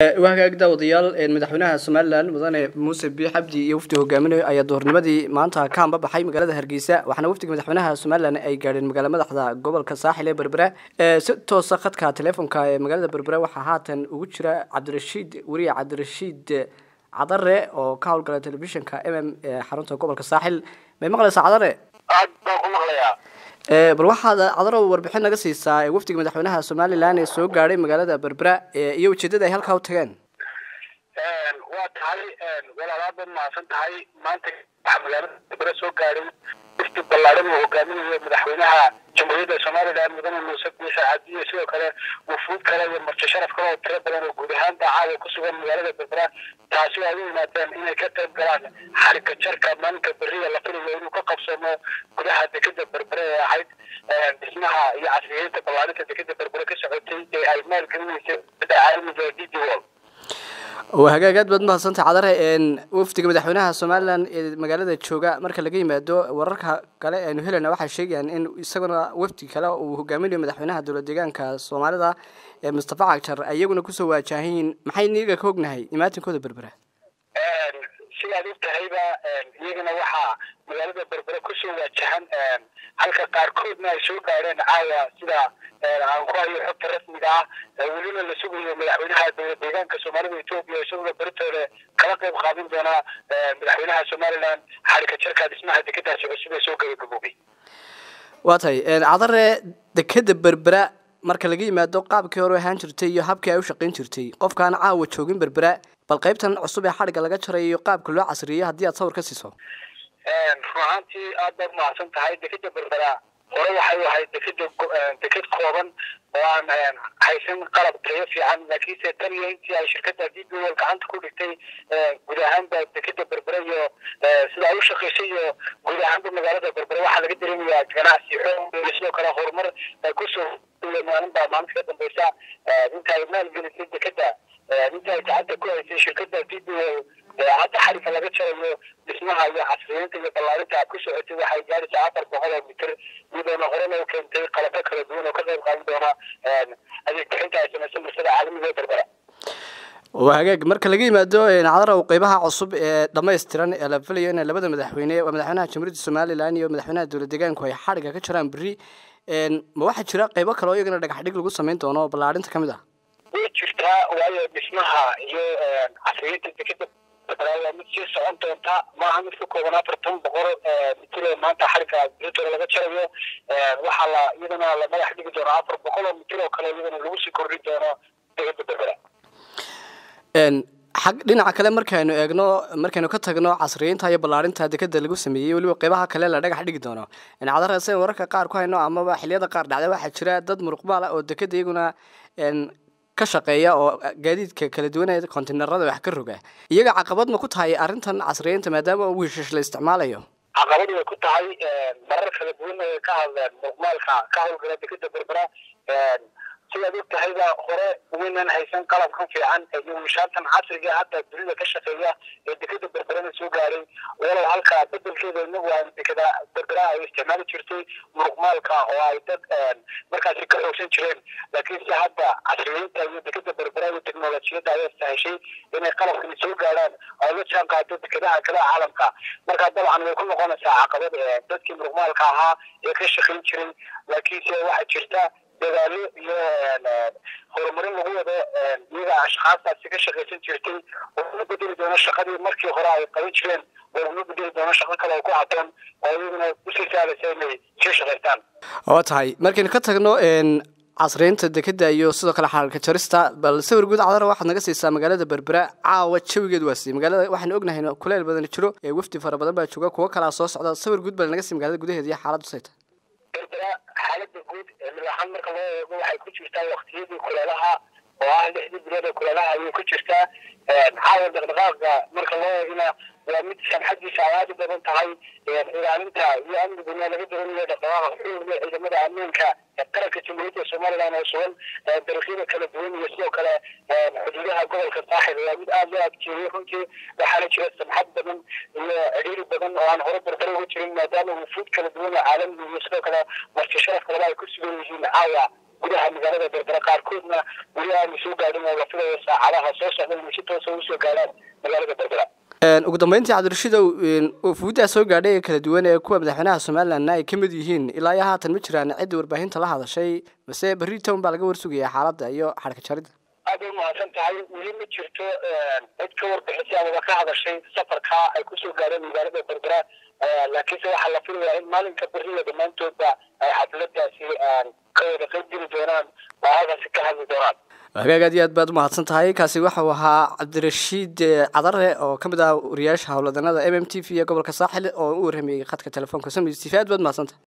وهاجاك داوديال مدحونها سومالان مدane Muuse Biixi Cabdi iyo wafdi hogaaminaya ayaa doornimadii maanta ka baxay magaalada Hargeysa waxaana wafdiga madaxweynaha Soomaaliland ay gaareen magaalada madaxda gobolka Saaxil ee Berbera si toos ah khadka telefoonka ee magaalada Berbera waxa haatan ugu jira Cabdirashiid Cadare oo ka howlgala telefishinka xarunta gobolka Saaxil may maqlaysaa Cadare aad baan ku maqlayaa bal waxaad Cadare warbixin naga siisaa wafdiga madaxweynaha Soomaaliland ee soo gaaray magaalada Berbera iyo ujeedada ay halka u tageen waa tahay walaalaad maasan tahay maanta magaalada Berbera soo gaaray wafdi ballaaran oo hogaaminaya madaxweynaha jamhuuriyadda Soomaaliland mudane Muuse Biixi Cabdi iyo sidoo kale wufuud kale iyo marti sharaf kale oo tiro badan oo guud ahaan dacwada ku sugan magaalada Berbera taasi oo ay yimaadeen inay ka qayb galaan xarika jarka maalinka beriga la filayo inuu ka qabsamo gudaha dekedda Berbera ee ahayd dhismaha iyo casriyeynta ballaarinta dekedda Berbera ka socotay ee ay maalgelinaysa caalamiga DDWorld وهاجاك بد ما صنت عذره وفد مدحونها سومالان magaalada jooga marka laga yimaado wararka kale ee helena waxa sheegayaan in isaguna wafdi kale uu hogaaminayo madaxweynaha dowladda deegaanka Soomaalida ee Mustafa Cagjar ayaguna ku soo waajahayn maxay niga ka ognahay imaatinkooda Berbera sidoo tahayba iyagana waxa magaalada Berbera ku soo waajahan halka qaarkoodna ay soo gaareen caawa sida aan ku hayo xogta rasmiga ah waliba la sugayo madaxweynaha dowladda deegaanka Soomaalida Itoobiya isagoo Berbera kala qayb qaadan doona madaxweynaha Soomaaliland xarika jarka dhismaha dekedaasi cusub ee soo gabagabay waatay Cadare dekedda Berbera marka laga yimaado qaabkii hore ahaan jirtay iyo habkii ay u shaqeyn jirtay qofkaan caawa joogin Berbera bal qaybtan cusub ee xariga laga jaray iyo qaabka loo casriyeeyay hadii aad sawir ka siiso ruuxantii aad baad mahadsan tahay dekedda Berbera hore waxay ahayd deked kooban oo aan haysan qalab tayo fiican laakiin tan iyo intii ay shirkadda DDWorld gacanta ku dhigtay guud ahaan dekedda Berbera iyo sida ay u shaqeysay iyo guud ahaan magaalada Berbera waxa laga dareemayaa ganacsi xoog sidoo kale horumar ku soo maalinta ka dambaysa inta ay maalgelisay dekedda inta ay gacanta ku haysay shirkadda DDWorld hadda xariga laga jarayo dhismaha iyo casriyeynta iyo ballaarinta ku socotay waxay gaaraysaa 400 mitir iyadoo hore loo keentay qalab kala duwan oo ka qayb qaadan doona adeeg bixinta ay samaysan bulshada caalamiga ee Berbera وهاجاك marka laga yimaado Cadare oo qaybaha cusub ee dhameystiran ee la filayo in labada madaxweynaha jamhuuriyadda Soomaaliland iyo madaxweynaha dowladda deegaanka ay xariga ka jaraan bari ma waxa jira qaybo kale oo iyagana dhagax dhig lagu sameyn doono ballaarinta kamid ah way jirtaa waayo dhismaha iyo casriyeynta dekedda Berbera mid sii socon doonta maaha mid ka kooban 400 mitir maanta xariga Berbera laga jarayo waxa la iyadana la madax dhigi doona 400 mitir oo kale iyadana lagu sii kordhin doono dekedda Berbera xaq dhinaca kale markaynu ka tagno casriyeynta iyo ballaarinta dekedda lagu sameeyay waliba qaybaha kale la dhagax dhigi doono Cadare seen wararka qaar ku hayno ama xilliyada qaar dhacday waxa jira dad muruqmaal ah oo dekedda iyaguna ka shaqeeya oo gaadiidka kala duwan ee kontiinarada wax ka roga iyaga caqabad ma ku tahay arintan casriyeynta maadaama uu wiishash la isticmaalayo caqabad way ku tahay marar kala duwan ee ka hadlaan muruqmaalka ka howlgala dekedda Berbera sidoo tahayba hore weynaan haysan qalab ka fiican iyo mishaartan casriga hadda dunida ka shaqeeya ee dekedda Berbera soo gaaray walaal halka bedelkeeda inagu aan dekedda Berbera ay isticmaali jirtay muruqmaalka oo ay dad markaas ka xoogsan jireen laakiin si hadda casriyeynta iyo dekedda Berbera iyo teknoolajiyada ay sahashay inay qalabkan soo gaaraan oo la jaan qaado dekedaha kale caalamka marka dabcan way ku noqonaysaa caqabad dadkii muruqmaalka ahaa ee ka shaqeyn jiray laakiin waxa jirta dadaalo iyo horumarin lagu wado iyaga ashqaadtaasi ka shaqeysan jirtay oo la bedeli doono shaqadii markii hore ay qaban jireen oo la bedeli doono shaqo kale oo ku habboon oo iyaguna u sii saalaysa inay sii shaqeystaan oo tahay markaynu ka tagno casriyeynta dekedda iyo sidoo kale xarka jarista bal sawir guud Cadare waxaad naga siisaa magaalada Berbera caawa jawigeedu waa si magaalada waxaan ognahay kuleel badan jiro ee wafdi fara badan baa jooga kuwa kala soo socda sawir guud bal naga sii magaalada gudaheeda iyo xaaladdu sayta xaaladda guud ee madaxan marka loo eego waxay ku jirtaa waqtiyadii kuleelaha oo ah 6 bilood ee kuleelaha ayay ku jirtaa caawa dhaqdhaqaaqa marka loo eegina waa mid samxadiisa aad u badan tahay ilaalinta iyo amniga laga dareemayo dhaqdhaqaaqa xuquuqda ciidamada ammaanka ee qaranka jamhuuriyadda Soomaaliland oo sugan dariiqyada kala duwan iyo sidoo kale xuduudaha gobolka Saaxil waa mid aad loo adkeeyay runtii waxaana jira samxad badan iyo ciriiri badan oo aan hore Berbera uga jirin maadaama wufuud kala duwan oo caalami iyo sidoo kale marti sharaf kale ay ku sugan yihiin caawa gudaha magaalada berbera qaarkoodna weli aanu soo gaadhin oo la filayo saacadaha soo socda inay si toosa usoo gaadhaan magaalada berbera. ugu dambeyntii cabdirashiidow fuudaa soo gaadhay ee kala duwan ee kuwa madaxweynaha somalilandna ay ka mid yihiin ilaa iyo haatan ma jiraan cidda warbaahinta la hadashay mase berri town baa laga warsugayaa xaaladda iyo xadhka jaridda? aad bay umahadsan tahay, weli ma jirto cid ka warbixisay amaba ka hadashay safarka ay kusoo gaadheen magaalada berbera, laakiinse waxaa la filayaa in maalinka beriya dhammaantoodba ay xafladaasi ka wada qayb geli doonaan oo halkaasi ka hadli doonaan. hagaag aad iyo aad baad umahadsan tahay. kaasi waxau ahaa cabdirashiid cadare oo ka mid ah wariyaasha howladanada MM TV ee gobolka saaxil oo u warramayay khadka telefoonka Soomaaliya TV. aad baad umahadsan tahay.